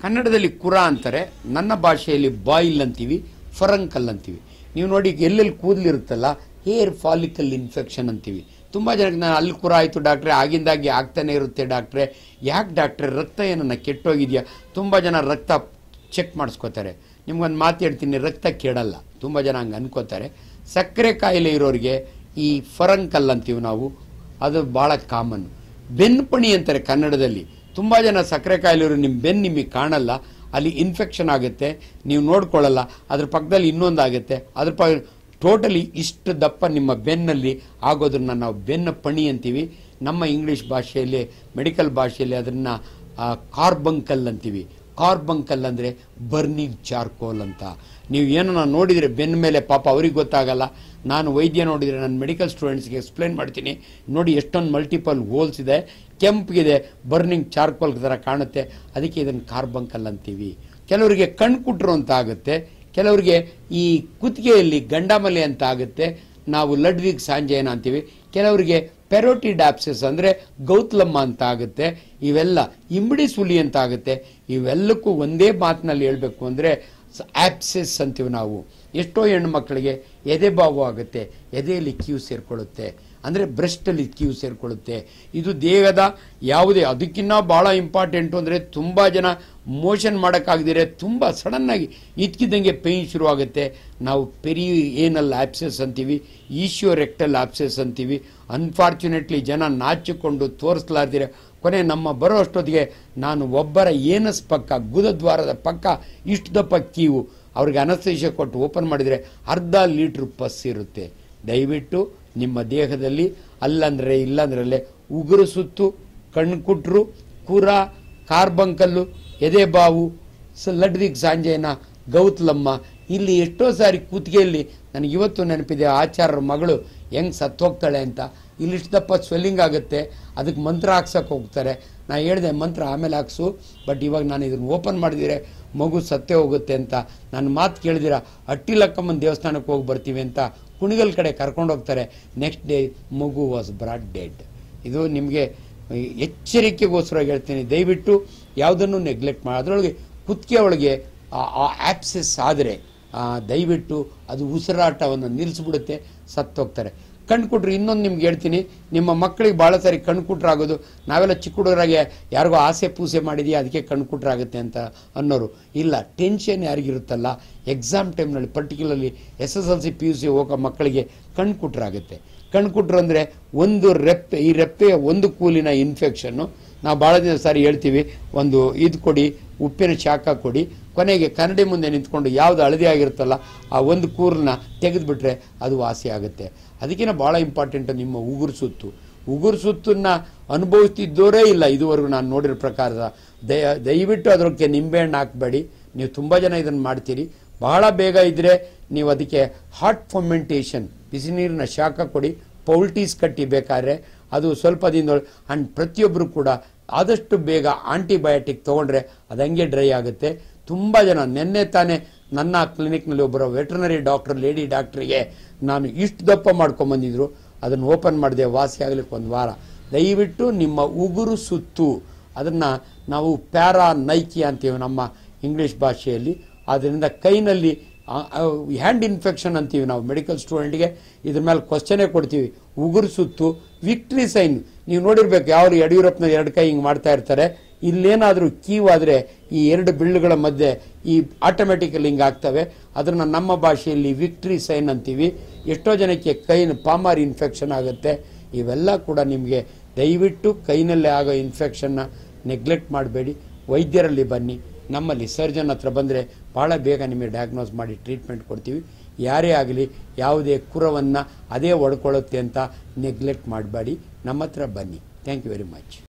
ಕನ್ನಡದಲ್ಲಿ ಕುರ ಅಂತಾರೆ, ನನ್ನ ಭಾಷೆಯಲ್ಲಿ ಬಾಯಿಲ್ ಅಂತೀವಿ, ಫರಂಕಲ್ ಅಂತೀವಿ. ನೀವು ನೋಡಿ ಎಲ್ಲೆಲ್ಲಿ ಕೂದಲಿರುತ್ತಲ್ಲ ಹೇರ್ ಫಾಲಿಕಲ್ ಇನ್ಫೆಕ್ಷನ್ ಅಂತೀವಿ. ತುಂಬ ಜನಕ್ಕೆ ನಾನು ಅಲ್ಲಿ ಕುರ ಆಯಿತು ಡಾಕ್ಟ್ರೆ, ಆಗಿಂದಾಗಿ ಆಗ್ತಾನೆ ಇರುತ್ತೆ ಡಾಕ್ಟ್ರೆ. ಯಾಕೆ ಡಾಕ್ಟ್ರೆ, ರಕ್ತ ಏನನ್ನ ಕೆಟ್ಟೋಗಿದೆಯಾ? ತುಂಬ ಜನ ರಕ್ತ ಚೆಕ್ ಮಾಡಿಸ್ಕೋತಾರೆ. ನಿಮ್ಗೊಂದು ಮಾತು ಹೇಳ್ತೀನಿ, ರಕ್ತ ಕೆಡಲ್ಲ. ತುಂಬ ಜನ ಹಂಗೆ ಅನ್ಕೋತಾರೆ. ಸಕ್ಕರೆ ಕಾಯಿಲೆ ಇರೋರಿಗೆ ಈ ಫರಂಕಲ್ ಅಂತೀವಿ ನಾವು, ಅದು ಭಾಳ ಕಾಮನ್. ಬೆನ್ಪಣಿ ಅಂತಾರೆ ಕನ್ನಡದಲ್ಲಿ. ತುಂಬ ಜನ ಸಕ್ಕರೆ ಕಾಯಿಲೆ ಇರೋ ನಿಮ್ಮ ಬೆನ್ನು ನಿಮಗೆ ಕಾಣಲ್ಲ, ಅಲ್ಲಿ ಇನ್ಫೆಕ್ಷನ್ ಆಗುತ್ತೆ, ನೀವು ನೋಡ್ಕೊಳ್ಳಲ್ಲ. ಅದ್ರ ಪಕ್ಕದಲ್ಲಿ ಇನ್ನೊಂದು ಆಗುತ್ತೆ, ಅದ್ರ ಟೋಟಲಿ ಇಷ್ಟು ದಪ್ಪ ನಿಮ್ಮ ಬೆನ್ನಲ್ಲಿ ಆಗೋದನ್ನ ನಾವು ಬೆನ್ನು ಪಣಿ ಅಂತೀವಿ. ನಮ್ಮ ಇಂಗ್ಲೀಷ್ ಭಾಷೆಯಲ್ಲಿ, ಮೆಡಿಕಲ್ ಭಾಷೆಯಲ್ಲಿ ಅದನ್ನು ಕಾರ್ಬಂಕಲ್ ಅಂತೀವಿ. ಕಾರ್ಬಂಕಲ್ ಅಂದರೆ ಬರ್ನಿಂಗ್ ಚಾರ್ಕೋಲ್ ಅಂತ. ನೀವು ಏನನ್ನ ನೋಡಿದರೆ ಬೆನ್ನ ಮೇಲೆ, ಪಾಪ ಅವ್ರಿಗೆ ಗೊತ್ತಾಗಲ್ಲ. ನಾನು ವೈದ್ಯ ನೋಡಿದರೆ ನನ್ನ ಮೆಡಿಕಲ್ ಸ್ಟೂಡೆಂಟ್ಸ್ಗೆ ಎಕ್ಸ್ಪ್ಲೇನ್ ಮಾಡ್ತೀನಿ, ನೋಡಿ ಎಷ್ಟೊಂದು ಮಲ್ಟಿಪಲ್ ಹೋಲ್ಸ್ ಇದೆ, ಕೆಂಪಿಗಿದೆ, ಬರ್ನಿಂಗ್ ಚಾರ್ಕೋಲ್ ಥರ ಕಾಣುತ್ತೆ, ಅದಕ್ಕೆ ಇದನ್ನು ಕಾರ್ಬಂಕಲ್ ಅಂತೀವಿ. ಕೆಲವರಿಗೆ ಕಣ್ಣು ಕುಟ್ರು ಅಂತ ಆಗುತ್ತೆ, ಕೆಲವರಿಗೆ ಈ ಕುತ್ತಿಗೆಯಲ್ಲಿ ಗಂಡಮಲೆ ಅಂತ ಆಗುತ್ತೆ, ನಾವು ಲಡ್ವಿಗ್ ಸಾಂಜಯನ ಅಂತೀವಿ. ಕೆಲವರಿಗೆ ಪೆರೋಟಿಡ್ ಆಪ್ಸೆಸ್ ಅಂದರೆ ಗೌತ್ಲಮ್ಮ ಅಂತ ಆಗುತ್ತೆ. ಇವೆಲ್ಲ ಇಂಬಿಡಿ ಸುಲಿ ಅಂತ ಆಗುತ್ತೆ. ಇವೆಲ್ಲಕ್ಕೂ ಒಂದೇ ಮಾತಿನಲ್ಲಿ ಹೇಳಬೇಕು ಅಂದರೆ ಆಪ್ಸೆಸ್ ಅಂತೀವಿ ನಾವು. ಎಷ್ಟೋ ಹೆಣ್ಣು ಮಕ್ಕಳಿಗೆ ಎದೆ ಬಾವು ಆಗುತ್ತೆ, ಎದೆಯಲ್ಲಿ ಕ್ಯೂ ಸೇರಿಕೊಳ್ಳುತ್ತೆ, ಅಂದರೆ ಬ್ರೆಸ್ಟಲ್ಲಿ ಕ್ಯೂ ಸೇರಿಕೊಳ್ಳುತ್ತೆ. ಇದು ದೇಹದ ಯಾವುದೇ, ಅದಕ್ಕಿಂತ ಭಾಳ ಇಂಪಾರ್ಟೆಂಟು ಅಂದರೆ ತುಂಬ ಜನ ಮೋಷನ್ ಮಾಡೋಕ್ಕಾಗದಿರೆ ತುಂಬ ಸಡನ್ನಾಗಿ ಇದ್ಕಿದ್ದಂಗೆ ಪೇಯ್ನ್ ಶುರುವಾಗುತ್ತೆ. ನಾವು ಏನಲ್ ಆಪ್ಸೆಸ್ ಅಂತೀವಿ, ರೆಕ್ಟಲ್ ಆಪ್ಸೆಸ್ ಅಂತೀವಿ. ಅನ್ಫಾರ್ಚುನೇಟ್ಲಿ ಜನ ನಾಚಿಕೊಂಡು ತೋರಿಸ್ಲಾರ್ದಿರೆ ಕೊನೆ ನಮ್ಮ ಬರೋ ಅಷ್ಟೊತ್ತಿಗೆ ನಾನು ಒಬ್ಬರ ಏನಸ್ ಪಕ್ಕ, ಗುದದ್ವಾರದ ಪಕ್ಕ ಇಷ್ಟು ದಪ್ಪ ಕೀವು, ಅವ್ರಿಗೆ ಅನಸ್ತೇಷಿಯಾ ಕೊಟ್ಟು ಓಪನ್ ಮಾಡಿದರೆ ಅರ್ಧ ಲೀಟ್ರ್ ಪಸ್ ಇರುತ್ತೆ. ದಯವಿಟ್ಟು ನಿಮ್ಮ ದೇಹದಲ್ಲಿ ಅಲ್ಲಂದರೆ ಇಲ್ಲಾಂದ್ರಲ್ಲೇ ಉಗುರು ಸುತ್ತು, ಕಣ್ಣು ಕುಟ್ರು, ಕುರ, ಕಾರ್ಬಂಕಲ್ಲು, ಎದೆ ಬಾವು, ಲಡ್ವಿಗ್ ಸಾಂಜಯನ, ಗೌತ್ಲಮ್ಮ, ಇಲ್ಲಿ ಎಷ್ಟೋ ಸಾರಿ ಕೂತ್ಗೆಯಲ್ಲಿ ನನಗೆ ಇವತ್ತು ನೆನಪಿದೆ, ಆಚಾರ್ಯರ ಮಗಳು ಹೆಂಗೆ ಸತ್ತೋಗ್ತಾಳೆ ಅಂತ. ಇಲ್ಲಿಷ್ಟು ದಪ್ಪ ಸ್ವೆಲ್ಲಿಂಗ್ ಆಗುತ್ತೆ, ಅದಕ್ಕೆ ಮಂತ್ರ ಹಾಕ್ಸೋಕೆ ಹೋಗ್ತಾರೆ. ನಾನು ಹೇಳಿದೆ ಮಂತ್ರ ಆಮೇಲೆ ಹಾಕ್ಸು, ಬಟ್ ಇವಾಗ ನಾನು ಇದನ್ನು ಓಪನ್ ಮಾಡಿದರೆ ಮಗು ಸತ್ತೇ ಹೋಗುತ್ತೆ ಅಂತ. ನನ್ನ ಮಾತು ಕೇಳಿದಿರ ಅಟ್ಟಿಲಕ್ಕಮ್ಮನ ದೇವಸ್ಥಾನಕ್ಕೆ ಹೋಗಿ ಬರ್ತೀವಿ ಅಂತ ಕುಣಿಗಲ್ ಕಡೆ ಕರ್ಕೊಂಡು ಹೋಗ್ತಾರೆ. ನೆಕ್ಸ್ಟ್ ಡೇ ಮಗು ವಾಸ್ ಬ್ರಾಡ್ ಡೆಡ್. ಇದು ನಿಮಗೆ ಎಚ್ಚರಿಕೆಗೋಸ್ಕರ ಹೇಳ್ತೀನಿ, ದಯವಿಟ್ಟು ಯಾವುದನ್ನು ನೆಗ್ಲೆಕ್ಟ್ ಮಾಡಿ. ಅದರೊಳಗೆ ಕುತ್ತಿಗೆ ಒಳಗೆ ಆಪ್ಸೆಸ್ ಆದರೆ ದಯವಿಟ್ಟು ಅದು ಉಸಿರಾಟವನ್ನು ನಿಲ್ಲಿಸ್ಬಿಡುತ್ತೆ, ಸತ್ತೋಗ್ತಾರೆ. ಕಣ್ಣು ಕುಟ್ರು ಇನ್ನೊಂದು ನಿಮ್ಗೆ ಹೇಳ್ತೀನಿ, ನಿಮ್ಮ ಮಕ್ಕಳಿಗೆ ಭಾಳ ಸಾರಿ ಕಣ್ಣು ಕುಟ್ರಾಗೋದು, ನಾವೆಲ್ಲ ಚಿಕ್ಕ ಹುಡುಗರಾಗೆ ಯಾರಿಗೋ ಆಸೆ ಪೂಸೆ ಮಾಡಿದೆಯಾ ಅದಕ್ಕೆ ಕಣ್ಣು ಕುಟ್ರಾಗುತ್ತೆ ಅಂತ ಅನ್ನೋರು. ಇಲ್ಲ, ಟೆನ್ಷನ್ ಯಾರಿಗಿರುತ್ತಲ್ಲ ಎಕ್ಸಾಮ್ ಟೈಮ್ನಲ್ಲಿ, ಪರ್ಟಿಕ್ಯುಲರ್ಲಿ SSLC PUC ಹೋಗೋ ಮಕ್ಕಳಿಗೆ ಕಣ್ಣು ಕುಟ್ರಾಗುತ್ತೆ. ಕಣ್ಣು ಕುಟ್ರು ಅಂದರೆ ಒಂದು ರೆಪ್ಪೆ, ಈ ರೆಪ್ಪೆಯ ಒಂದು ಕೂಲಿನ ಇನ್ಫೆಕ್ಷನ್ನು. ನಾವು ಭಾಳ ದಿನ ಸಾರಿ ಹೇಳ್ತೀವಿ, ಒಂದು ಇದು ಕೊಡಿ, ಉಪ್ಪಿನ ಶಾಖ ಕೊಡಿ, ಕೊನೆಗೆ ಕನ್ನಡಿ ಮುಂದೆ ನಿಂತ್ಕೊಂಡು ಯಾವುದು ಹಳದಿ ಆಗಿರುತ್ತಲ್ಲ ಆ ಒಂದು ಕೂರನ್ನ ತೆಗೆದುಬಿಟ್ರೆ ಅದು ವಾಸಿ ಆಗುತ್ತೆ. ಅದಕ್ಕಿಂತ ಭಾಳ ಇಂಪಾರ್ಟೆಂಟು ನಿಮ್ಮ ಉಗುರು ಸುತ್ತು. ಉಗುರು ಸುತ್ತನ್ನು ಅನುಭವಿಸ್ತಿದ್ದೋರೇ ಇಲ್ಲ ಇದುವರೆಗೂ ನಾನು ನೋಡಿರೋ ಪ್ರಕಾರ. ದಯವಿಟ್ಟು ಅದಕ್ಕೆ ನಿಂಬೆಹಣ್ಣು ಹಾಕಬೇಡಿ. ನೀವು ತುಂಬ ಜನ ಇದನ್ನು ಮಾಡ್ತೀರಿ. ಬಹಳ ಬೇಗ ಇದ್ದರೆ ನೀವು ಅದಕ್ಕೆ ಹಾಟ್ ಫರ್ಮೆಂಟೇಷನ್, ಬಿಸಿ ನೀರಿನ ಶಾಖ ಕೊಡಿ, ಪೌಲ್ಟೀಸ್ ಕಟ್ಟಿ ಬೇಕಾದ್ರೆ ಅದು ಸ್ವಲ್ಪ ದಿನದೊಳಗೆ. ಆ್ಯಂಡ್ ಪ್ರತಿಯೊಬ್ಬರು ಕೂಡ ಆದಷ್ಟು ಬೇಗ ಆಂಟಿಬಯೋಟಿಕ್ ತೊಗೊಂಡ್ರೆ ಅದು ಹಂಗೆ ಡ್ರೈ ಆಗುತ್ತೆ. ತುಂಬ ಜನ ನಿನ್ನೆ ತಾನೇ ನನ್ನ ಕ್ಲಿನಿಕ್ನಲ್ಲಿ ಒಬ್ಬರು ವೆಟರ್ನರಿ ಡಾಕ್ಟರ್, ಲೇಡಿ ಡಾಕ್ಟ್ರಿಗೆ ನಾನು ಇಷ್ಟು ದಪ್ಪ ಮಾಡ್ಕೊಂಬಂದಿದ್ರು, ಅದನ್ನು ಓಪನ್ ಮಾಡಿದೆ, ವಾಸಿ ಆಗಲಿಕ್ಕೆ ಒಂದು ವಾರ. ದಯವಿಟ್ಟು ನಿಮ್ಮ ಉಗುರು ಸುತ್ತು, ಅದನ್ನು ನಾವು ಪ್ಯಾರಾ ನೈಕಿ ಅಂತೀವಿ ನಮ್ಮ ಇಂಗ್ಲೀಷ್ ಭಾಷೆಯಲ್ಲಿ. ಆದ್ದರಿಂದ ಕೈನಲ್ಲಿ ಹ್ಯಾಂಡ್ ಇನ್ಫೆಕ್ಷನ್ ಅಂತೀವಿ ನಾವು ಮೆಡಿಕಲ್ ಸ್ಟೂಡೆಂಟ್ಗೆ. ಇದ್ರ ಮೇಲೆ ಕ್ವಶನೇ ಕೊಡ್ತೀವಿ. ಉಗುರು ಸುತ್ತು ವಿಕ್ಟ್ರಿ ಸೈನ್ ನೀವು ನೋಡಿರ್ಬೇಕು, ಯಾರು ಯಡಿಯೂರಪ್ಪನ ಎರಡು ಕೈ ಹಿಂಗೆ ಮಾಡ್ತಾ ಇರ್ತಾರೆ. ಇಲ್ಲೇನಾದರೂ ಕೀವಾದರೆ ಈ ಎರಡು ಬಿಳ್ಳುಗಳ ಮಧ್ಯೆ ಈ ಆಟೋಮೆಟಿಕಲಿ ಹಿಂಗೆ ಆಗ್ತವೆ. ಅದನ್ನು ನಮ್ಮ ಭಾಷೆಯಲ್ಲಿ ವಿಕ್ಟ್ರಿ ಸೈನ್ ಅಂತೀವಿ. ಎಷ್ಟೋ ಜನಕ್ಕೆ ಪಾಮಾರ್ ಇನ್ಫೆಕ್ಷನ್ ಆಗುತ್ತೆ. ಇವೆಲ್ಲ ಕೂಡ ನಿಮಗೆ ದಯವಿಟ್ಟು ಕೈನಲ್ಲೇ ಆಗೋ ಇನ್ಫೆಕ್ಷನ್ನ ನೆಗ್ಲೆಕ್ಟ್ ಮಾಡಬೇಡಿ. ವೈದ್ಯರಲ್ಲಿ ಬನ್ನಿ, ನಮ್ಮಲ್ಲಿ ಸರ್ಜನ್ ಹತ್ರ ಬಂದರೆ ಭಾಳ ಬೇಗ ನಿಮಗೆ ಡಯಾಗ್ನೋಸ್ ಮಾಡಿ ಟ್ರೀಟ್ಮೆಂಟ್ ಕೊಡ್ತೀವಿ. ಯಾರೇ ಆಗಲಿ ಯಾವುದೇ ಕುರವನ್ನು ಅದೇ ಒಡ್ಕೊಳ್ಳುತ್ತೆ ಅಂತ ನೆಗ್ಲೆಕ್ಟ್ ಮಾಡಬೇಡಿ, ನಮ್ಮ ಹತ್ರ ಬನ್ನಿ. Thank you very much.